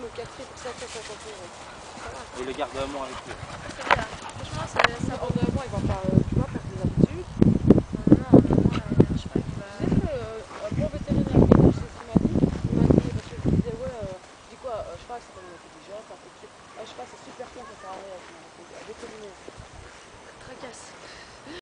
au café pour 750 euros. Et le garde-mont avec lui. C'est bien. Franchement, ça Le vaut. garde-mont, il va pas, tu vois, faire des habitudes. Non, moi, je sais pas qu'il va. Tu sais qu'un bon vétérinaire qui est chez ce qu'il m'a dit, parce que je lui disais, ouais, je dis quoi, je sais pas, ça donne l'intelligence, un peu de truc. Je sais pas, c'est super con, ça sert à rien, un vétérinaire. Tracasse.